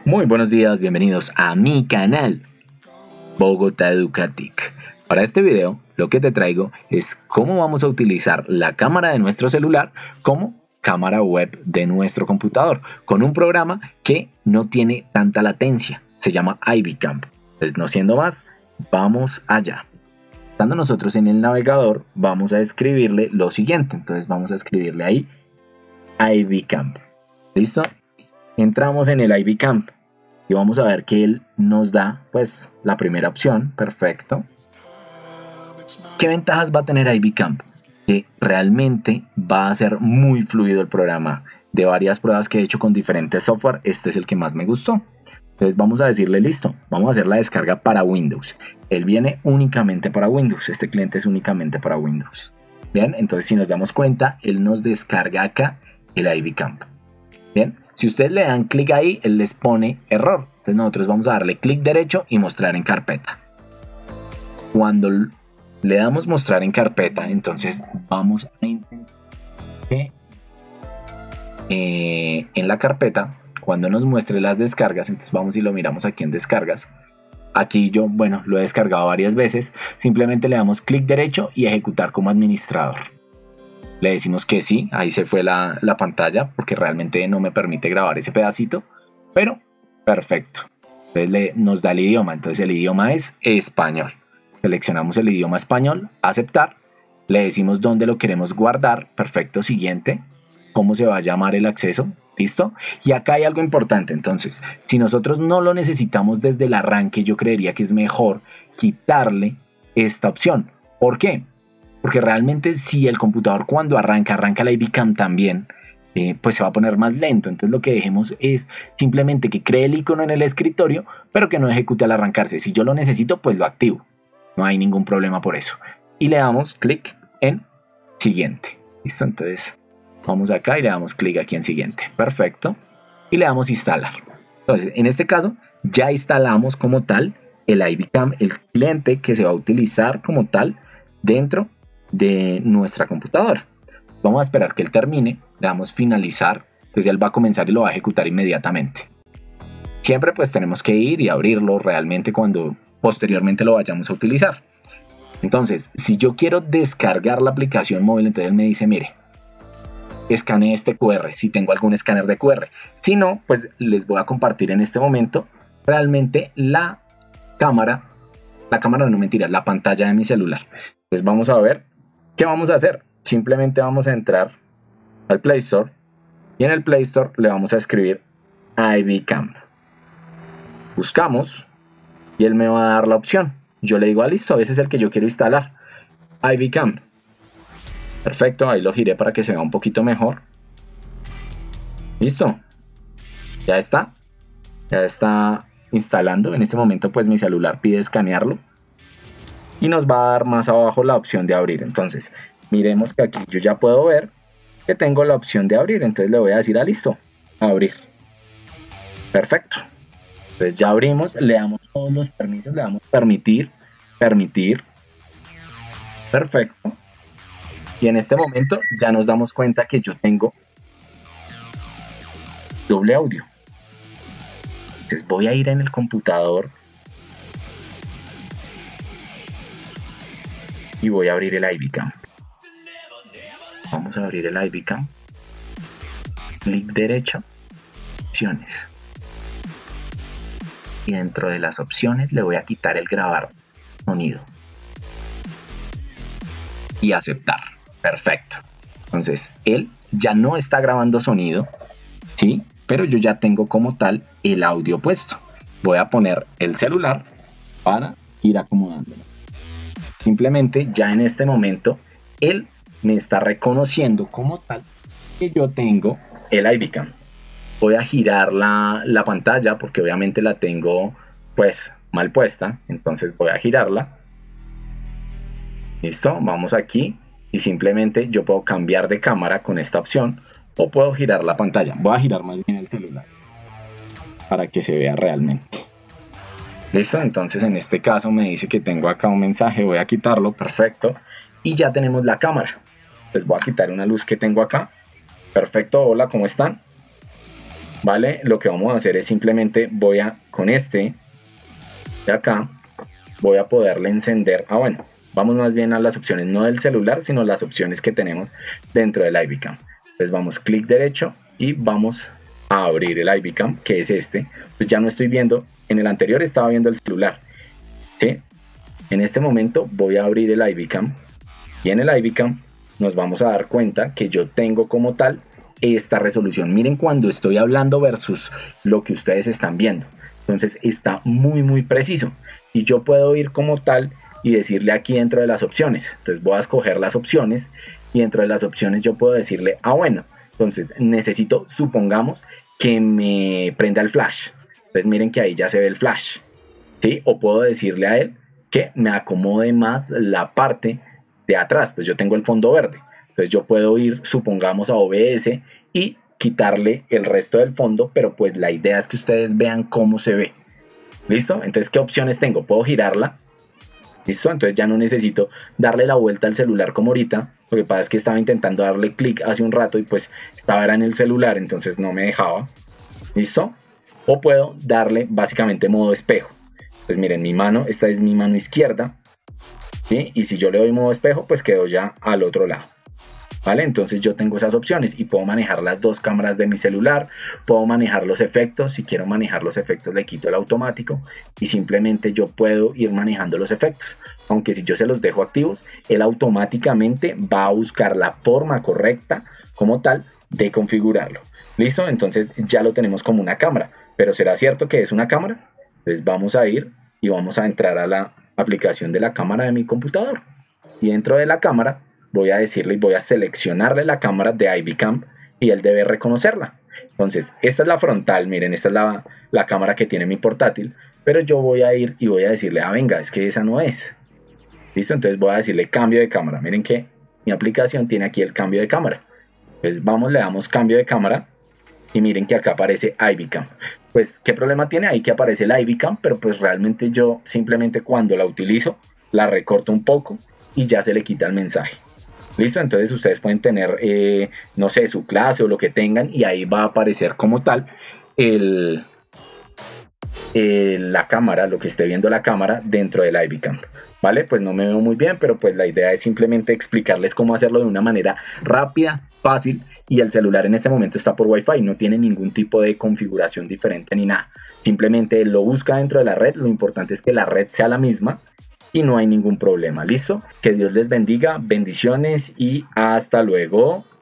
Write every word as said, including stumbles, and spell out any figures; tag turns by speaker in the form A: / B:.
A: Muy buenos días, bienvenidos a mi canal Bogotá Educatic. Para este video lo que te traigo es cómo vamos a utilizar la cámara de nuestro celular como cámara web de nuestro computador con un programa que no tiene tanta latencia, se llama iVCam. Entonces, no siendo más, vamos allá. Estando nosotros en el navegador, vamos a escribirle lo siguiente. Entonces vamos a escribirle ahí iVCam. ¿Listo? Entramos en el iVCam y vamos a ver que él nos da pues la primera opción. Perfecto. ¿Qué ventajas va a tener iVCam? Que realmente va a ser muy fluido el programa. De varias pruebas que he hecho con diferentes software, este es el que más me gustó. Entonces vamos a decirle listo, vamos a hacer la descarga para Windows. Él viene únicamente para Windows, este cliente es únicamente para Windows. Bien, entonces si nos damos cuenta, él nos descarga acá el iVCam. Bien, si ustedes le dan clic ahí, él les pone error. Entonces nosotros vamos a darle clic derecho y mostrar en carpeta. Cuando le damos mostrar en carpeta, entonces vamos a intentar que eh, en la carpeta, cuando nos muestre las descargas, entonces vamos y lo miramos aquí en descargas. Aquí yo, bueno, lo he descargado varias veces. Simplemente le damos clic derecho y ejecutar como administrador. Le decimos que sí, ahí se fue la, la pantalla porque realmente no me permite grabar ese pedacito, pero perfecto. Entonces le, nos da el idioma, entonces el idioma es español. Seleccionamos el idioma español, aceptar, le decimos dónde lo queremos guardar, perfecto, siguiente, cómo se va a llamar el acceso, listo. Y acá hay algo importante, entonces, si nosotros no lo necesitamos desde el arranque, yo creería que es mejor quitarle esta opción. ¿Por qué? Porque realmente si el computador cuando arranca, arranca la iVCam también, eh, pues se va a poner más lento. Entonces lo que dejemos es simplemente que cree el icono en el escritorio, pero que no ejecute al arrancarse. Si yo lo necesito, pues lo activo. No hay ningún problema por eso. Y le damos clic en siguiente. ¿Listo? Entonces vamos acá y le damos clic aquí en siguiente. Perfecto. Y le damos instalar. Entonces en este caso ya instalamos como tal el iVCam, el cliente que se va a utilizar como tal dentro de nuestra computadora. Vamos a esperar que él termine, le damos finalizar, entonces él va a comenzar y lo va a ejecutar inmediatamente. Siempre pues tenemos que ir y abrirlo realmente cuando posteriormente lo vayamos a utilizar. Entonces, si yo quiero descargar la aplicación móvil, entonces él me dice, mire, escanee este Q R, si tengo algún escáner de Q R. Si no, pues les voy a compartir en este momento realmente la cámara, la cámara no mentiras, la pantalla de mi celular. Pues vamos a ver qué vamos a hacer. Simplemente vamos a entrar al Play Store y en el Play Store le vamos a escribir iVCam. Buscamos y él me va a dar la opción. Yo le digo, ah, listo, ese es el que yo quiero instalar, iVCam. Perfecto, ahí lo giré para que se vea un poquito mejor. Listo, ya está, ya está instalando. En este momento pues mi celular pide escanearlo y nos va a dar más abajo la opción de abrir. Entonces miremos que aquí yo ya puedo ver que tengo la opción de abrir. Entonces le voy a decir, ah, listo, abrir. Perfecto. Entonces ya abrimos, le damos todos los permisos, le damos permitir, permitir. Perfecto. Y en este momento ya nos damos cuenta que yo tengo doble audio. Entonces voy a ir en el computador y voy a abrir el iVCam. Vamos a abrir el iVCam. Clic derecho, opciones. Y dentro de las opciones le voy a quitar el grabar sonido. Y aceptar. Perfecto. Entonces él ya no está grabando sonido, ¿sí? Pero yo ya tengo como tal el audio puesto. Voy a poner el celular para ir acomodándolo. Simplemente ya en este momento él me está reconociendo como tal que yo tengo el iVCam. Voy a girar la, la pantalla porque obviamente la tengo pues mal puesta. Entonces voy a girarla. Listo, vamos aquí y simplemente yo puedo cambiar de cámara con esta opción o puedo girar la pantalla. Voy a girar más bien el celular para que se vea realmente. Listo, entonces en este caso me dice que tengo acá un mensaje, voy a quitarlo, perfecto. Y ya tenemos la cámara. Pues voy a quitar una luz que tengo acá. Perfecto, hola, ¿cómo están? ¿vale? Lo que vamos a hacer es simplemente voy a, con este de acá, voy a poderle encender, ah bueno, vamos más bien a las opciones, no del celular, sino las opciones que tenemos dentro del iBeacam. Entonces vamos clic derecho y vamos a abrir el iBeacam, que es este. Pues ya no estoy viendo, en el anterior estaba viendo el celular, ¿sí? En este momento voy a abrir el iBeacam y en el iBeacam nos vamos a dar cuenta que yo tengo como tal esta resolución. Miren cuando estoy hablando versus lo que ustedes están viendo. Entonces está muy muy preciso y yo puedo ir como tal y decirle aquí dentro de las opciones. Entonces voy a escoger las opciones y dentro de las opciones yo puedo decirle, ah bueno, entonces necesito, supongamos que me prenda el flash. Entonces miren que ahí ya se ve el flash, ¿sí? O puedo decirle a él que me acomode más la parte de atrás. Pues yo tengo el fondo verde. Entonces yo puedo ir, supongamos, a O B S y quitarle el resto del fondo, pero pues la idea es que ustedes vean cómo se ve. ¿Listo? Entonces, ¿qué opciones tengo? Puedo girarla. ¿Listo? Entonces ya no necesito darle la vuelta al celular como ahorita. Lo que pasa es que estaba intentando darle clic hace un rato y pues estaba era en el celular, entonces no me dejaba. ¿Listo? O puedo darle básicamente modo espejo. Pues miren, mi mano, esta es mi mano izquierda, ¿sí? Y si yo le doy modo espejo, pues quedo ya al otro lado. ¿Vale? Entonces yo tengo esas opciones y puedo manejar las dos cámaras de mi celular, puedo manejar los efectos. Si quiero manejar los efectos le quito el automático y simplemente yo puedo ir manejando los efectos, aunque si yo se los dejo activos, él automáticamente va a buscar la forma correcta como tal de configurarlo. ¿Listo? Entonces ya lo tenemos como una cámara, pero ¿será cierto que es una cámara? Entonces vamos a ir y vamos a entrar a la aplicación de la cámara de mi computador y dentro de la cámara voy a decirle y voy a seleccionarle la cámara de iBeacam y él debe reconocerla. Entonces, esta es la frontal, miren, esta es la, la cámara que tiene mi portátil, pero yo voy a ir y voy a decirle, ah, venga, es que esa no es. ¿Listo? Entonces voy a decirle cambio de cámara. Miren que mi aplicación tiene aquí el cambio de cámara. Entonces vamos, le damos cambio de cámara y miren que acá aparece iBeacam. Pues, ¿qué problema tiene? Ahí que aparece el iBeacam, pero pues realmente yo simplemente cuando la utilizo, la recorto un poco y ya se le quita el mensaje. ¿Listo? Entonces ustedes pueden tener, eh, no sé, su clase o lo que tengan y ahí va a aparecer como tal el, el, la cámara, lo que esté viendo la cámara dentro del iBeacam. ¿Vale? Pues no me veo muy bien, pero pues la idea es simplemente explicarles cómo hacerlo de una manera rápida, fácil, y el celular en este momento está por Wi-Fi, no tiene ningún tipo de configuración diferente ni nada. Simplemente lo busca dentro de la red, lo importante es que la red sea la misma y no hay ningún problema. ¿Listo? Que Dios les bendiga, bendiciones y hasta luego.